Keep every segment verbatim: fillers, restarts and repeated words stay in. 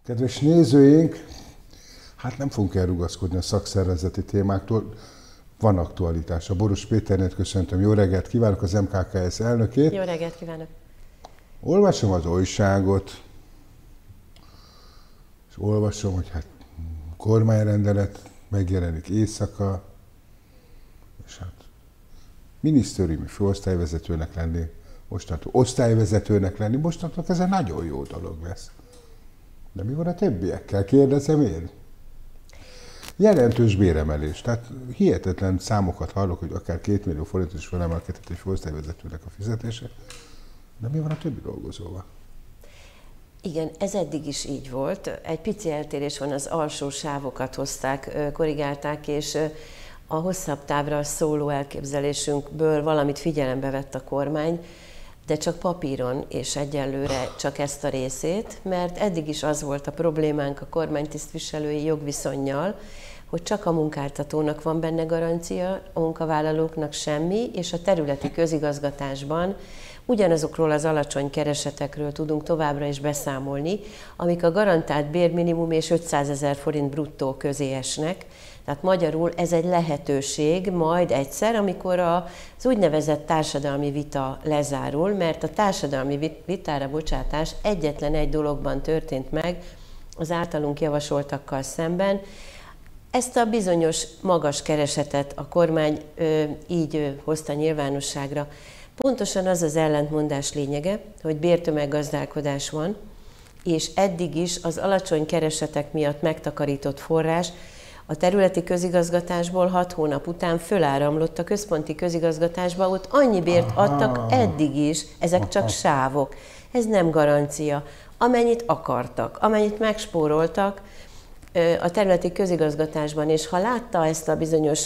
Kedves nézőink, hát nem fogunk elrugaszkodni a szakszervezeti témáktól. Van aktualitása. Boros Péternet köszöntöm, jó reggelt kívánok, az em ká ká es elnökét. Jó reggelt kívánok! Olvasom az újságot, és olvasom, hogy hát kormányrendelet megjelenik éjszaka, és hát minisztériumi főosztályvezetőnek lenni, mostantól osztályvezetőnek lenni, mostantól ez egy nagyon jó dolog lesz. De mi van a többiekkel? Kérdezem én. Jelentős béremelés. Tehát hihetetlen számokat hallok, hogy akár két millió forintos is felemelkedett egy főosztályvezetőnek a fizetése. De mi van a többi dolgozóval? Igen, ez eddig is így volt. Egy pici eltérés van, az alsó sávokat hozták, korrigálták, és a hosszabb távra szóló elképzelésünkből valamit figyelembe vett a kormány, de csak papíron, és egyelőre csak ezt a részét, mert eddig is az volt a problémánk a kormánytisztviselői jogviszonnyal, hogy csak a munkáltatónak van benne garancia, a munkavállalóknak semmi, és a területi közigazgatásban ugyanazokról az alacsony keresetekről tudunk továbbra is beszámolni, amik a garantált bérminimum és ötszázezer forint bruttó közé esnek. Tehát magyarul ez egy lehetőség majd egyszer, amikor az úgynevezett társadalmi vita lezárul, mert a társadalmi vitára bocsátás egyetlen egy dologban történt meg az általunk javasoltakkal szemben. Ezt a bizonyos magas keresetet a kormány ö, így ö, hozta nyilvánosságra. Pontosan az az ellentmondás lényege, hogy bértömeggazdálkodás van, és eddig is az alacsony keresetek miatt megtakarított forrás a területi közigazgatásból hat hónap után föláramlott a központi közigazgatásba, ott annyi bért adtak eddig is, ezek csak sávok. Ez nem garancia. Amennyit akartak, amennyit megspóroltak a területi közigazgatásban, és ha látta ezt a bizonyos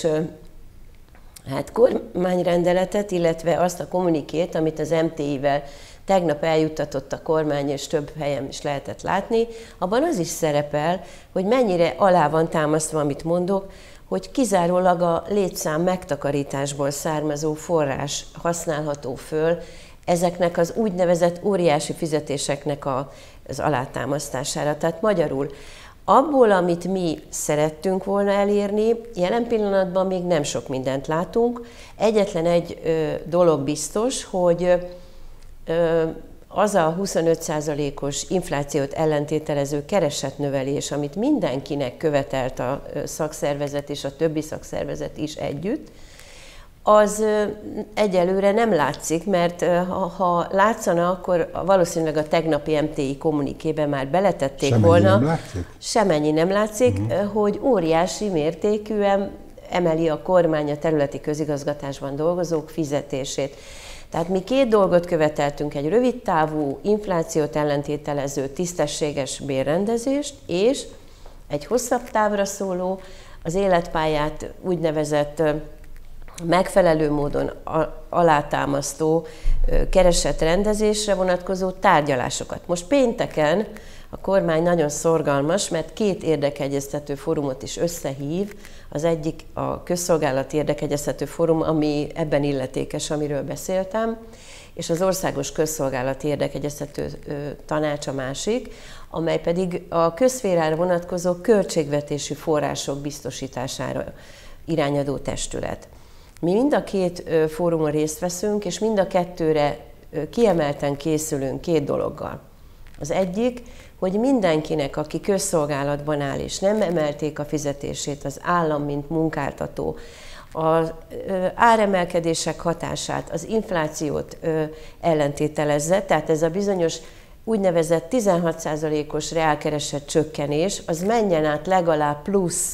hát kormányrendeletet, illetve azt a kommunikét, amit az em té i-vel tegnap eljuttatott a kormány, és több helyen is lehetett látni, abban az is szerepel, hogy mennyire alá van támasztva, amit mondok, hogy kizárólag a létszám megtakarításból származó forrás használható föl ezeknek az úgynevezett óriási fizetéseknek a, az alátámasztására. Tehát magyarul abból, amit mi szerettünk volna elérni, jelen pillanatban még nem sok mindent látunk. Egyetlen egy ö, dolog biztos, hogy ö, az a huszonöt százalékos inflációt ellentételező keresetnövelés, amit mindenkinek követelt a szakszervezet és a többi szakszervezet is együtt, az egyelőre nem látszik, mert ha, ha látszana, akkor valószínűleg a tegnapi em té i kommunikében már beletették Semennyi volna. nem látszik? Semennyi nem látszik, uh-huh. hogy óriási mértékűen emeli a kormány a területi közigazgatásban dolgozók fizetését. Tehát mi két dolgot követeltünk, egy rövidtávú, inflációt ellentételező, tisztességes bérrendezést, és egy hosszabb távra szóló, az életpályát úgynevezett megfelelő módon alátámasztó keresetrendezésre vonatkozó tárgyalásokat. Most pénteken a kormány nagyon szorgalmas, mert két érdekegyeztető fórumot is összehív. Az egyik a közszolgálati érdekegyeztető fórum, ami ebben illetékes, amiről beszéltem, és az Országos Közszolgálati Érdekegyeztető Tanács a másik, amely pedig a közszférára vonatkozó költségvetési források biztosítására irányadó testület. Mi mind a két fórumon részt veszünk, és mind a kettőre kiemelten készülünk két dologgal. Az egyik, hogy mindenkinek, aki közszolgálatban áll, és nem emelték a fizetését, az állam, mint munkáltató, az áremelkedések hatását, az inflációt ellentételezze, tehát ez a bizonyos úgynevezett tizenhat százalékos reálkereset csökkenés, az menjen át legalább plusz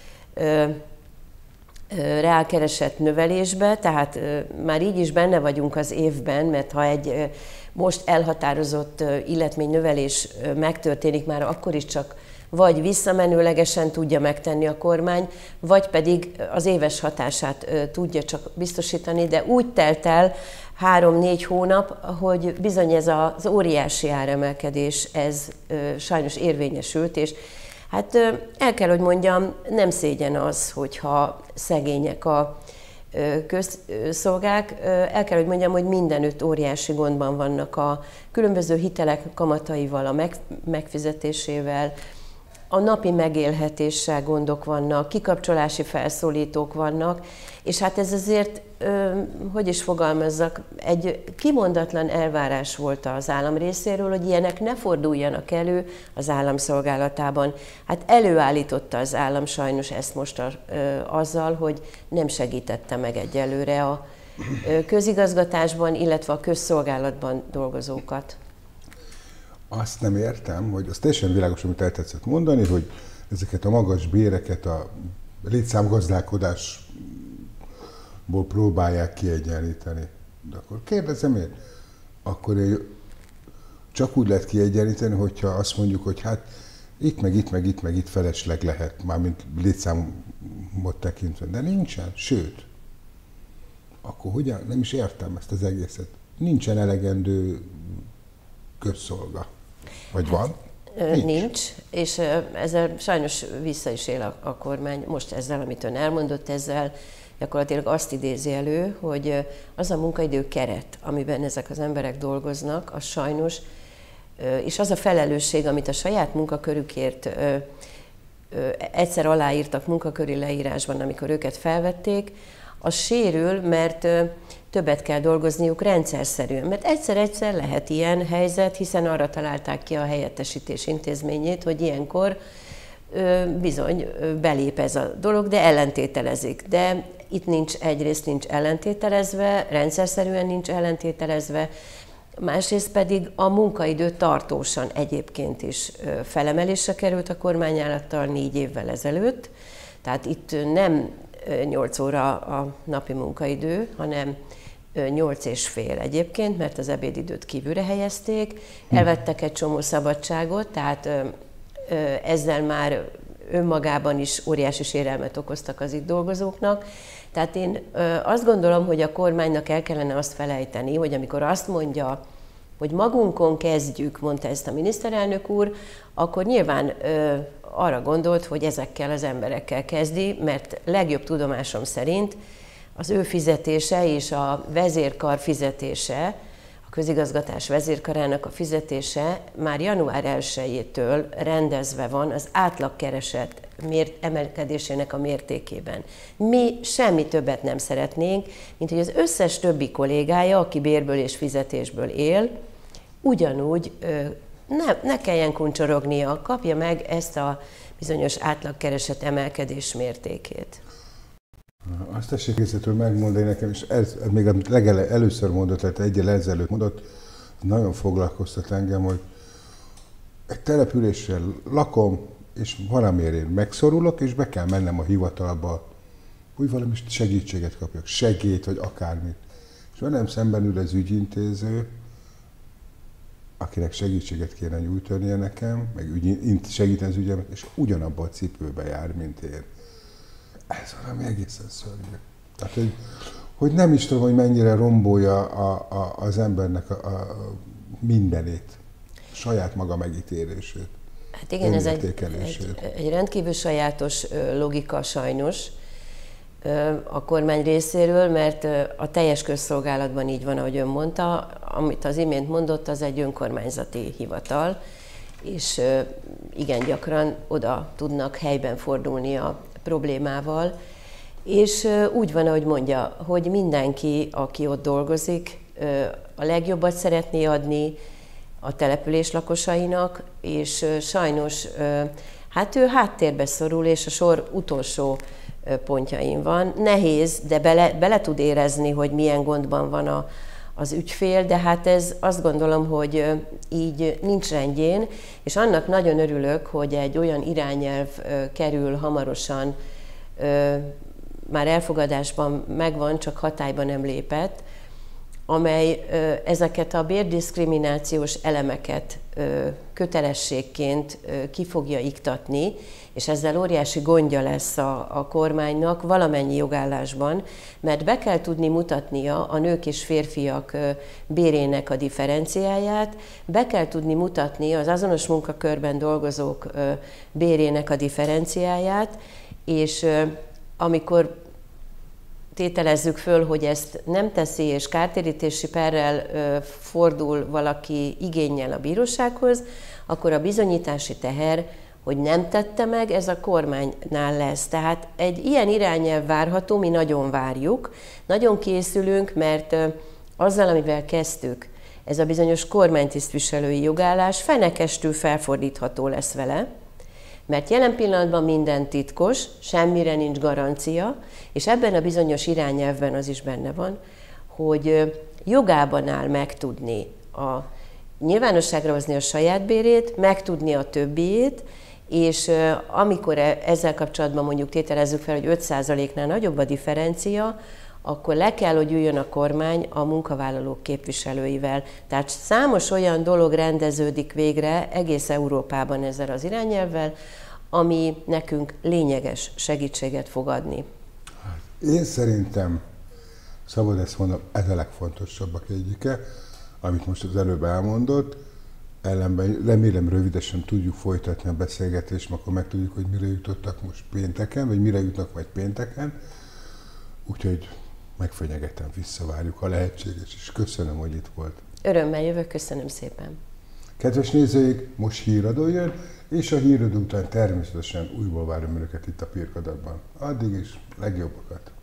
reálkereset növelésbe, tehát már így is benne vagyunk az évben, mert ha egy most elhatározott illetménynövelés megtörténik, már akkor is csak vagy visszamenőlegesen tudja megtenni a kormány, vagy pedig az éves hatását tudja csak biztosítani, de úgy telt el három-négy hónap, hogy bizony ez az óriási áremelkedés, ez sajnos érvényesült, és hát el kell, hogy mondjam, nem szégyen az, hogyha szegények a közszolgák. El kell, hogy mondjam, hogy mindenütt óriási gondban vannak a különböző hitelek kamataival, a megfizetésével, a napi megélhetéssel gondok vannak, kikapcsolási felszólítók vannak, és hát ez azért, hogy is fogalmazzak, egy kimondatlan elvárás volt az állam részéről, hogy ilyenek ne forduljanak elő az állam szolgálatában. Hát előállította az állam sajnos ezt most a, azzal, hogy nem segítette meg egyelőre a közigazgatásban, illetve a közszolgálatban dolgozókat. Azt nem értem, hogy az teljesen világos, amit el tetszett mondani, hogy ezeket a magas béreket a létszámgazdálkodásból próbálják kiegyenlíteni. De akkor kérdezem én, akkor csak úgy lehet kiegyenlíteni, hogyha azt mondjuk, hogy hát itt meg itt meg itt meg itt felesleg lehet, mármint létszámot tekintve, de nincsen, sőt, akkor hogyan, nem is értem ezt az egészet. Nincsen elegendő közszolga. Vagy van? Nincs. Nincs, és ezzel sajnos vissza is él a, a kormány. Most ezzel, amit ön elmondott, ezzel gyakorlatilag azt idézi elő, hogy az a munkaidő keret, amiben ezek az emberek dolgoznak, az sajnos, és az a felelősség, amit a saját munkakörükért egyszer aláírtak munkaköri leírásban, amikor őket felvették, az sérül, mert többet kell dolgozniuk rendszerszerűen. Mert egyszer-egyszer lehet ilyen helyzet, hiszen arra találták ki a helyettesítés intézményét, hogy ilyenkor bizony belép ez a dolog, de ellentételezik. De itt nincs, egyrészt nincs ellentételezve, rendszerszerűen nincs ellentételezve, másrészt pedig a munkaidő tartósan egyébként is felemelésre került a kormány által négy évvel ezelőtt. Tehát itt nem nyolc óra a napi munkaidő, hanem nyolc és fél egyébként, mert az ebédidőt kívülre helyezték, elvettek egy csomó szabadságot, tehát ezzel már önmagában is óriási sérelmet okoztak az itt dolgozóknak. Tehát én azt gondolom, hogy a kormánynak el kellene azt felejteni, hogy amikor azt mondja, hogy magunkon kezdjük, mondta ezt a miniszterelnök úr, akkor nyilván arra gondolt, hogy ezekkel az emberekkel kezdi, mert legjobb tudomásom szerint az ő fizetése és a vezérkar fizetése, a közigazgatás vezérkarának a fizetése már január elsejétől rendezve van az átlagkereset emelkedésének a mértékében. Mi semmi többet nem szeretnénk, mint hogy az összes többi kollégája, aki bérből és fizetésből él, ugyanúgy ne, ne kelljen kuncsorognia, kapja meg ezt a bizonyos átlagkereset emelkedés mértékét. Azt tessék részletül megmondani nekem, és ez még amit legele, először mondott, tehát egyel ezelőtt mondott, nagyon foglalkoztat engem, hogy egy településsel lakom, és valamiért én megszorulok, és be kell mennem a hivatalba, hogy valami segítséget kapjak, segélyt, vagy akármit. És velem szemben ül az ügyintéző, akinek segítséget kéne nyújtania nekem, meg ügy, segíteni az ügyemet, és ugyanabban a cipőbe jár, mint én. Ez valami egészen szörnyű. Tehát, hogy, hogy nem is tudom, hogy mennyire rombolja a, a, az embernek a, a mindenét, a saját maga megítélését. Hát igen, ez egy, egy, egy rendkívül sajátos logika sajnos a kormány részéről, mert a teljes közszolgálatban így van, ahogy ön mondta, amit az imént mondott, az egy önkormányzati hivatal, és igen gyakran oda tudnak helyben fordulni a problémával, és úgy van, ahogy mondja, hogy mindenki, aki ott dolgozik, a legjobbat szeretné adni a település lakosainak, és sajnos hát ő háttérbe szorul, és a sor utolsó pontjain van. Nehéz, de bele, bele tud érezni, hogy milyen gondban van a, az ügyfél, de hát ez azt gondolom, hogy így nincs rendjén, és annak nagyon örülök, hogy egy olyan irányelv kerül hamarosan, már elfogadásban megvan, csak hatályban nem lépett, amely ezeket a bérdiszkriminációs elemeket kötelességként ki fogja iktatni, és ezzel óriási gondja lesz a, a kormánynak valamennyi jogállásban, mert be kell tudni mutatnia a nők és férfiak bérének a differenciáját, be kell tudni mutatni az azonos munkakörben dolgozók bérének a differenciáját, és amikor tételezzük föl, hogy ezt nem teszi, és kártérítési perrel ö, fordul valaki igénnyel a bírósághoz, akkor a bizonyítási teher, hogy nem tette meg, ez a kormánynál lesz. Tehát egy ilyen irányelv várható, mi nagyon várjuk, nagyon készülünk, mert ö, azzal, amivel kezdtük, ez a bizonyos kormánytisztviselői jogállás fenekestül felfordítható lesz vele, mert jelen pillanatban minden titkos, semmire nincs garancia, és ebben a bizonyos irányelvben az is benne van, hogy jogában áll megtudni a nyilvánosságra hozni a saját bérét, megtudni a többiét, és amikor ezzel kapcsolatban mondjuk tételezzük fel, hogy öt százaléknál nagyobb a differencia, akkor le kell, hogy üljön a kormány a munkavállalók képviselőivel. Tehát számos olyan dolog rendeződik végre egész Európában ezzel az irányelvvel, ami nekünk lényeges segítséget fog adni. Én szerintem, szabad ezt mondom, ez a legfontosabbak egyike, amit most az előbb elmondott, ellenben remélem rövidesen tudjuk folytatni a beszélgetést, akkor megtudjuk, hogy mire jutottak most pénteken, vagy mire jutnak majd pénteken. Úgyhogy megfenyegetem, visszavárjuk, ha lehetséges, és köszönöm, hogy itt volt. Örömmel jövök, köszönöm szépen. Kedves nézőik, most híradó jön, és a híradó után természetesen újból várom önöket itt a Pirkadatban. Addig is legjobbakat!